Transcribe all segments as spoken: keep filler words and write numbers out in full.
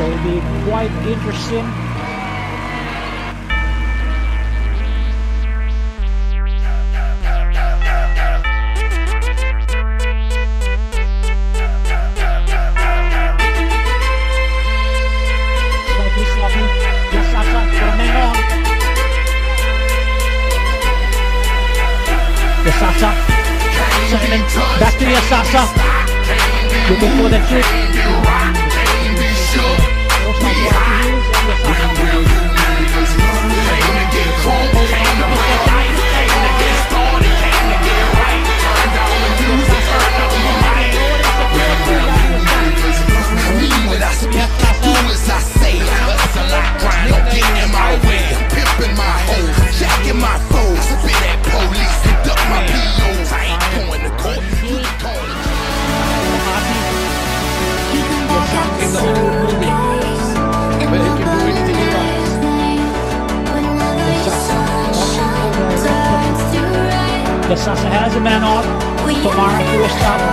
So it'll be quite interesting. Slightly sloppy. Yasasa got a man on. Yasasa. Simon back to Yasasa. Looking for the trick. Yasasa has a man off. Tomorrow to a stop.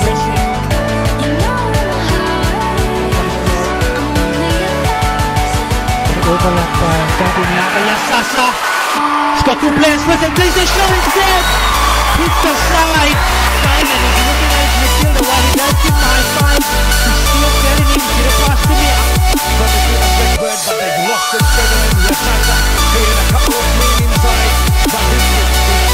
Overlap by Yasasa. He's got two players with him. Plays the shot instead. Hits the side. Simon is looking at his midfielder while he does give him high five. He's still getting him. Get across to me. But they could have been good, but they've lost the seven. Yasasa created a couple of men inside. But this is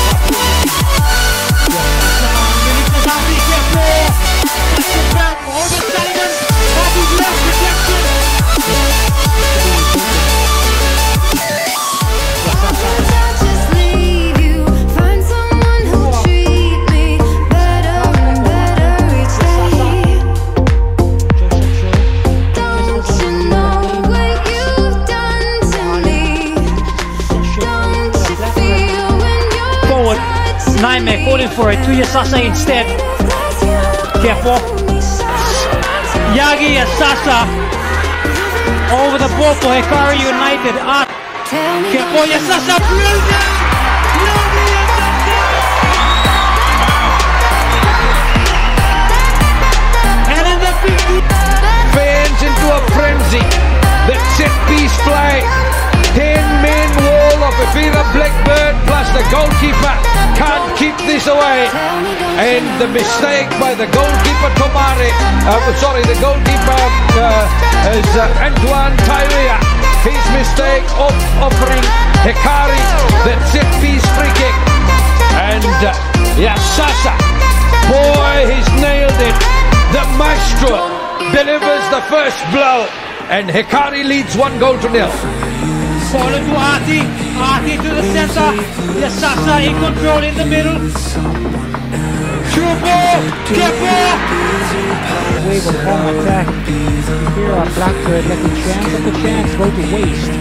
Naime calling for it to Yasasa instead. Careful. Yagi Yasasa over the ball for Hekari United. Ah, careful Yasasa. And in the fans into a frenzy. The set piece play. ten men wall of Ifira Black plus the goalkeeper can't keep this away, and the mistake by the goalkeeper Tomare, uh, sorry the goalkeeper uh, is uh, Antoine Tyria. His mistake of offering Hekari the set piece free kick, and uh, Yasasa, boy, he's nailed it. The Maestro delivers the first blow, and Hekari leads one goal to nil. Fallen to Arti, Arti to the center, Yasasa in control in the middle. True ball, careful! Wave of home attack. Ifira Black to it, let the chance, let the chance go to waste.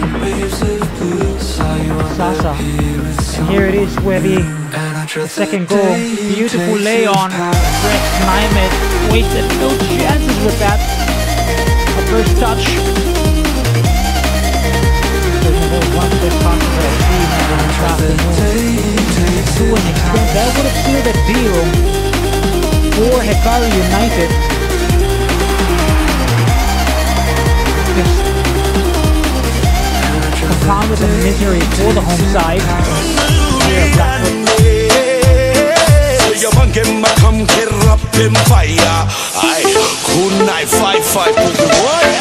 Yasasa. And here it is where the, the second goal, beautiful lay on. Brett Naimet wasted no chances with that. The first touch. One bit possible to an extent that would have sealed a deal for Hekari United. Just compounded the misery for the home side. Here, Blackwood.